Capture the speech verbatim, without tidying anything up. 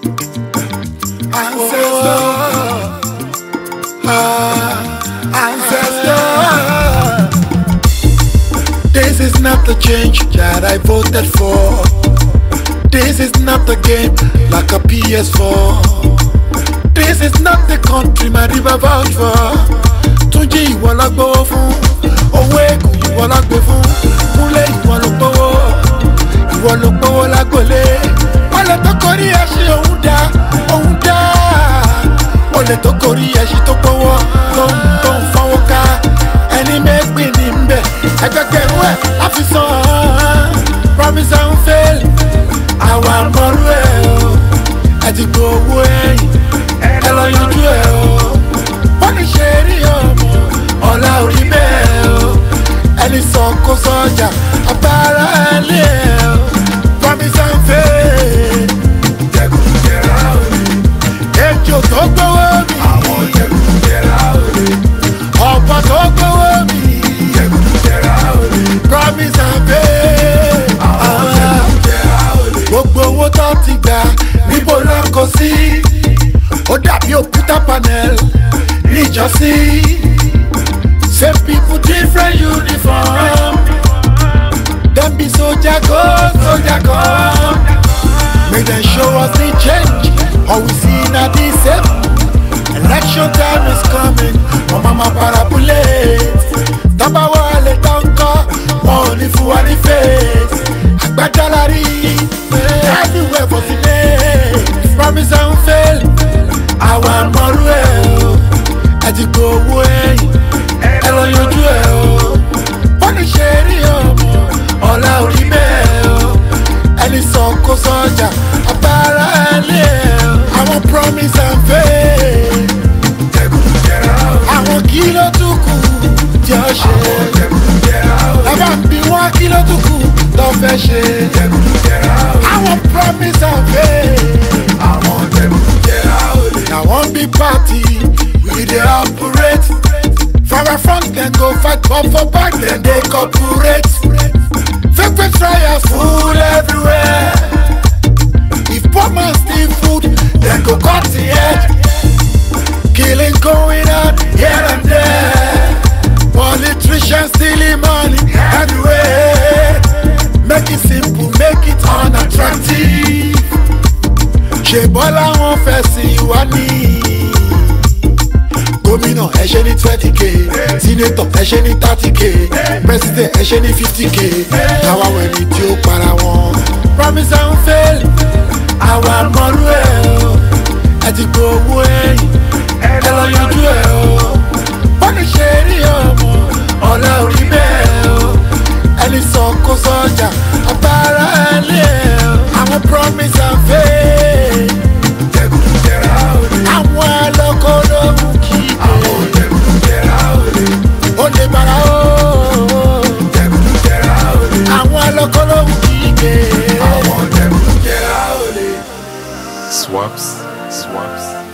Ancestor, ah, ancestor. This is not the change that I voted for. This is not the game like a P S four. This is not the country my river vouch for. Túnjí ìwọ la gbowó fún, owó èkó ìwọ la gbé fún, Kúnlé ìwọ ló gbowó, ìwọ ló gbowó lágbólé. Olè tó korí ẹṣin òun dá, òun dá. Olè tó korí ẹṣin tó gbowó, tó ń tó ń fọwọ́ ká. Ẹni mẹ́gbìn ní mbẹ̀, ẹgbẹ́gbẹ̀rún ẹ̀ láfi sàn. Promise and fail, àwa mọ̀rú ẹ̀ o. Ẹ ti gbowó ẹ̀yìn, ẹ lọ yanjú ẹ̀ o. Wọ́n ní ṣe rí ọmọ, ọ̀la ò rí bẹ́ẹ̀ o. Ẹni sọ kó sọ́jà, abára ẹ̀ lé ẹ̀ o. Promise and fail, jẹ̀kújẹ̀rá òde. Ejò tó gbowó mi, àwọn jẹ̀kújẹ̀rá òde. Ọ̀pọ̀ tó gbowó mi, jẹ̀kújẹ̀rá òde. Promise and fail, àwọn jẹ̀kújẹ̀rá òde. Gbogbo owó tó ti gbà níbo ló kó sí? Ó dàbí òkúta panel níjọ́sí. Same people, different uniform. Dem be soldier go, soldier come. Make them show us the change, all we see na the same. Election time is coming, my mama parabulate. Taba wale tanka, money for one face. Agbadalari, everywhere for the name. Promise and fail, àwa mọ̀rú ẹ̀ o. Ẹ ti gbowó ẹ̀yìn, ẹ lọ yanjú ẹ̀ o. Wọ́n ní ṣe rí ọmọ, ọ̀la ò rí bẹ́ẹ̀ o. Ẹni sọ kó sọ́jà, abára ẹ̀ lé ẹ̀ o. Àwọn promise and fail, jẹ̀kújẹ̀rá òde. Àwọn kí ló tún kù tí ó ṣe? Àwọn jẹ̀kújẹ̀rá òde. Ẹ bá ń bi wọ́n kí ló tún kù tó fẹ́ ṣe? Jẹ̀kújẹ̀rá òde. Àwọn promise and fail, àwọn jẹ̀kújẹ̀rá òde. Now one big party, we dey operate. From our front then go fight, but for back then they cooperate. Fake fake fryers full everywhere. If poor man steal food, then go cut the head. Killing going on here and there. Politicians stealing money everywhere. Make it simple, make it unattractive. Ṣé Bọ́lá wọn fẹ́ sí wa ní? Gómìnà ẹ ṣe ní twenty k, sínétọ̀ ẹ ṣe ní thirty k, president ẹ ṣe ní fifty k, káwá wẹ̀ni tí ó para wọn. Promise and fail, àwa mọ̀rú ẹ̀ o. Ẹ ti gbowó ẹ̀yìn, ẹ lọ yanjú ẹ̀ o. Wọ́n ní ṣe rí ọmọ, ọ̀la ò rí bẹ́ẹ̀ o. Ẹni sọ kó sọ́jà, abára ẹ̀ lé ẹ̀ o. Àwọn promise and fail, jẹ̀kújẹ̀rá òde. Àwọn ẹlọ́kọ̀ lóhùn kí ẹ. Àwọn jẹ̀kújẹ̀rá òde. Ó lè bára o. Jẹ̀kújẹ̀rá òde. Àwọn ẹlọ́kọ̀ lóhùn kí ẹ. Àwọn jẹ̀kújẹ̀rá òde. Swaps, swaps.